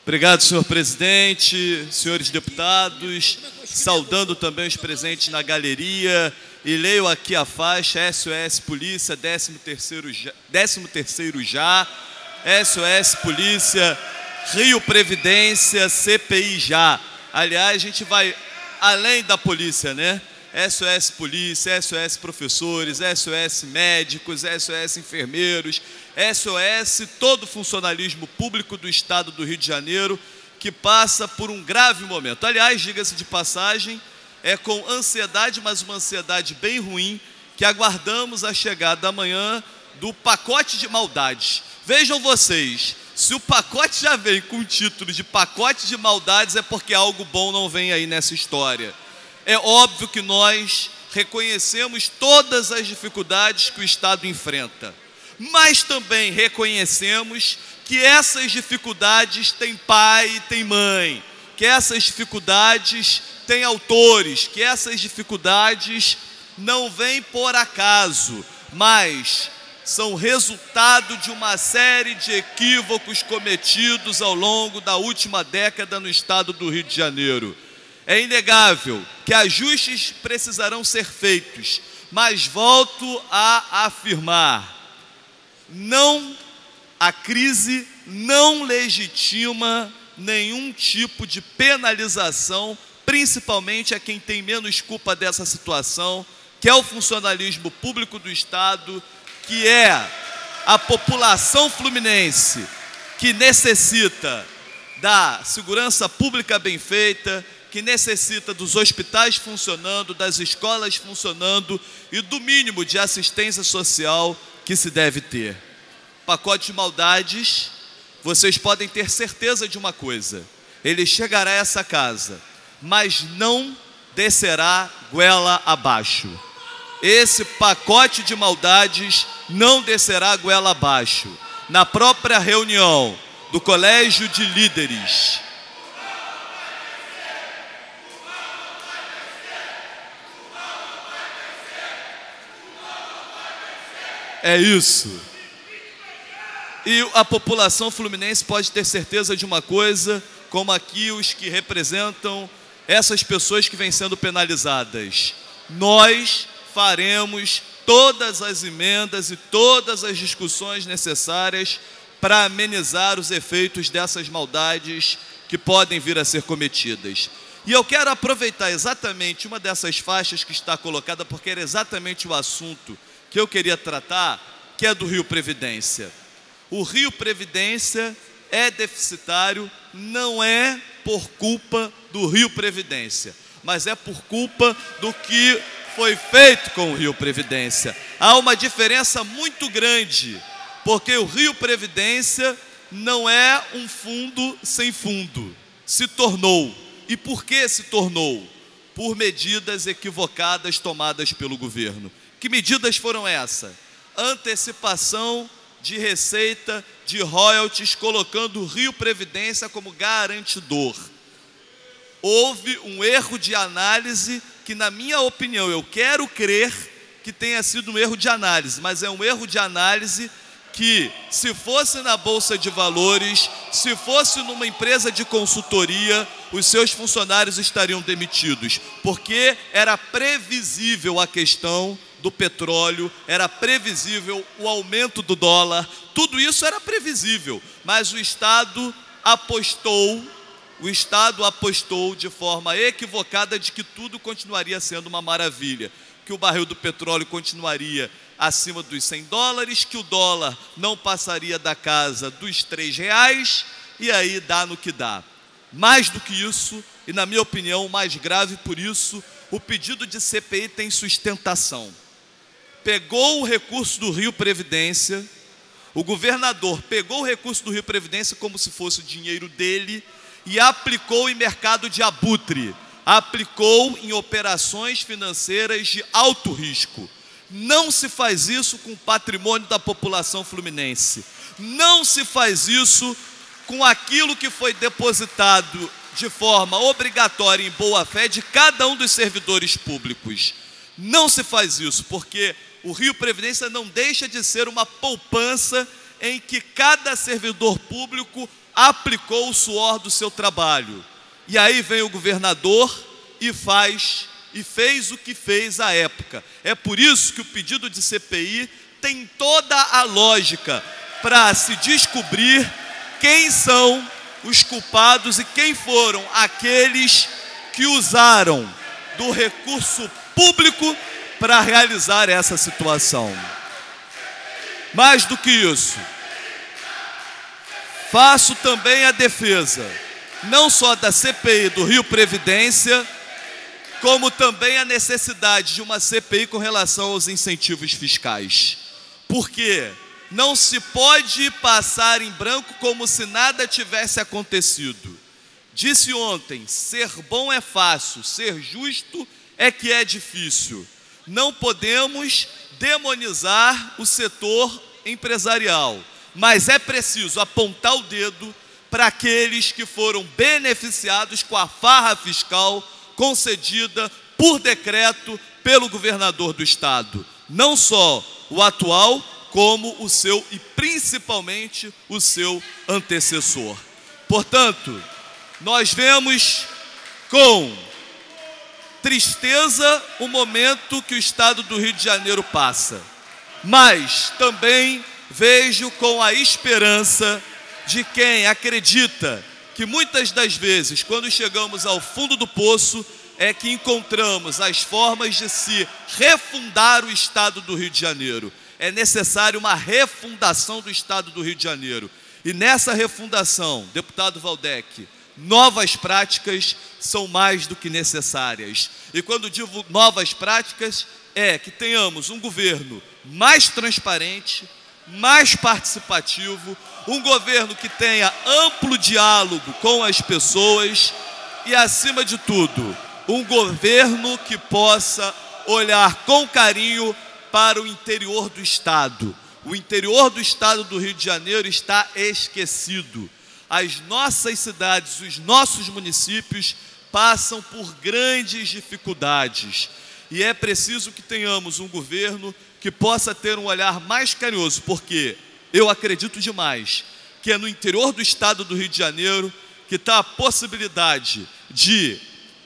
Obrigado, senhor presidente, senhores deputados, saudando também os presentes na galeria, e leio aqui a faixa SOS Polícia, 13º já, SOS Polícia, Rio Previdência, CPI já. Aliás, a gente vai além da polícia, né? SOS Polícia, SOS Professores, SOS Médicos, SOS Enfermeiros, SOS todo o funcionalismo público do Estado do Rio de Janeiro, que passa por um grave momento. Aliás, diga-se de passagem, é com ansiedade, mas uma ansiedade bem ruim, que aguardamos a chegada amanhã do pacote de maldades. Vejam vocês, se o pacote já vem com o título de pacote de maldades, é porque algo bom não vem aí nessa história. É óbvio que nós reconhecemos todas as dificuldades que o Estado enfrenta, mas também reconhecemos que essas dificuldades têm pai e têm mãe, que essas dificuldades têm autores, que essas dificuldades não vêm por acaso, mas são resultado de uma série de equívocos cometidos ao longo da última década no Estado do Rio de Janeiro. É inegável que ajustes precisarão ser feitos, mas volto a afirmar, a crise não legitima nenhum tipo de penalização, principalmente a quem tem menos culpa dessa situação, que é o funcionalismo público do Estado, que é a população fluminense, que necessita da segurança pública bem feita, que necessita dos hospitais funcionando, das escolas funcionando e do mínimo de assistência social que se deve ter. Pacote de maldades, vocês podem ter certeza de uma coisa: ele chegará a essa casa, mas não descerá goela abaixo. Esse pacote de maldades não descerá goela abaixo. Na própria reunião do Colégio de Líderes, é isso. E a população fluminense pode ter certeza de uma coisa, como aqui os que representam essas pessoas que vêm sendo penalizadas: nós faremos todas as emendas e todas as discussões necessárias para amenizar os efeitos dessas maldades que podem vir a ser cometidas. E eu quero aproveitar exatamente uma dessas faixas que está colocada, porque era exatamente o assunto que eu queria tratar, que é do Rio Previdência. O Rio Previdência é deficitário, não é por culpa do Rio Previdência, mas é por culpa do que foi feito com o Rio Previdência. Há uma diferença muito grande, porque o Rio Previdência não é um fundo sem fundo, se tornou. E por que se tornou? Por medidas equivocadas tomadas pelo governo. Que medidas foram essas? Antecipação de receita de royalties, colocando o Rio Previdência como garantidor. Houve um erro de análise que, na minha opinião, eu quero crer que tenha sido um erro de análise, mas é um erro de análise que, se fosse na Bolsa de Valores, se fosse numa empresa de consultoria, os seus funcionários estariam demitidos, porque era previsível a questão do petróleo, era previsível o aumento do dólar, tudo isso era previsível, mas o Estado apostou de forma equivocada de que tudo continuaria sendo uma maravilha, que o barril do petróleo continuaria acima dos $100, que o dólar não passaria da casa dos R$3, e aí dá no que dá. Mais do que isso, e na minha opinião mais grave por isso, o pedido de CPI tem sustentação. Pegou o recurso do Rio Previdência, o governador pegou o recurso do Rio Previdência como se fosse o dinheiro dele e aplicou em mercado de abutre, aplicou em operações financeiras de alto risco. Não se faz isso com o patrimônio da população fluminense. Não se faz isso com aquilo que foi depositado de forma obrigatória em boa-fé de cada um dos servidores públicos. Não se faz isso, porque o Rio Previdência não deixa de ser uma poupança em que cada servidor público aplicou o suor do seu trabalho. E aí vem o governador e fez o que fez à época. É por isso que o pedido de CPI tem toda a lógica para se descobrir quem são os culpados e quem foram aqueles que usaram do recurso público para realizar essa situação. Mais do que isso, faço também a defesa, não só da CPI do Rio Previdência, como também a necessidade de uma CPI com relação aos incentivos fiscais. Porque não se pode passar em branco como se nada tivesse acontecido. Disse ontem, ser bom é fácil, ser justo é que é difícil. Não podemos demonizar o setor empresarial, mas é preciso apontar o dedo para aqueles que foram beneficiados com a farra fiscal concedida por decreto pelo governador do estado. Não só o atual, como o seu e principalmente o seu antecessor. Portanto, nós vemos com tristeza o momento que o estado do Rio de Janeiro passa, mas também vejo com a esperança de quem acredita que muitas das vezes, quando chegamos ao fundo do poço, é que encontramos as formas de se refundar o estado do Rio de Janeiro. É necessário uma refundação do estado do Rio de Janeiro. E nessa refundação, deputado Valdec, novas práticas são mais do que necessárias. E quando digo novas práticas, é que tenhamos um governo mais transparente, mais participativo, um governo que tenha amplo diálogo com as pessoas e, acima de tudo, um governo que possa olhar com carinho para o interior do estado. O interior do estado do Rio de Janeiro está esquecido. As nossas cidades, os nossos municípios passam por grandes dificuldades. E é preciso que tenhamos um governo que possa ter um olhar mais carinhoso, porque eu acredito demais que é no interior do estado do Rio de Janeiro que está a possibilidade de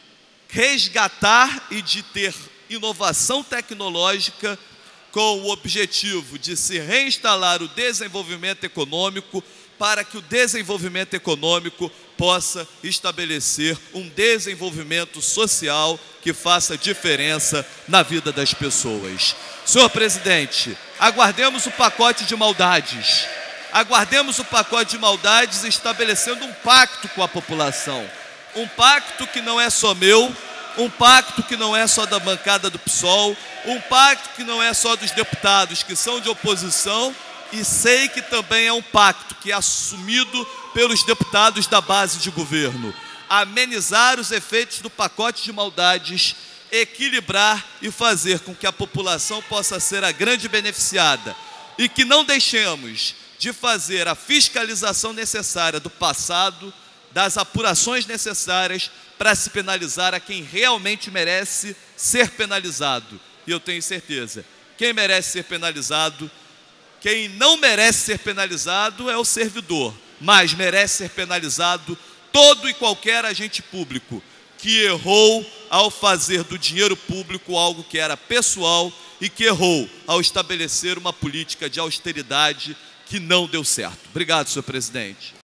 resgatar e de ter inovação tecnológica com o objetivo de se reinstalar o desenvolvimento econômico, para que o desenvolvimento econômico possa estabelecer um desenvolvimento social que faça diferença na vida das pessoas. Senhor presidente, aguardemos o pacote de maldades. Aguardemos o pacote de maldades estabelecendo um pacto com a população. Um pacto que não é só meu, um pacto que não é só da bancada do PSOL, um pacto que não é só dos deputados que são de oposição, e sei que também é um pacto que é assumido pelos deputados da base de governo. Amenizar os efeitos do pacote de maldades, equilibrar e fazer com que a população possa ser a grande beneficiada e que não deixemos de fazer a fiscalização necessária do passado, das apurações necessárias para se penalizar a quem realmente merece ser penalizado. E eu tenho certeza, quem merece ser penalizado, quem não merece ser penalizado é o servidor, mas merece ser penalizado todo e qualquer agente público que errou ao fazer do dinheiro público algo que era pessoal e que errou ao estabelecer uma política de austeridade que não deu certo. Obrigado, senhor presidente.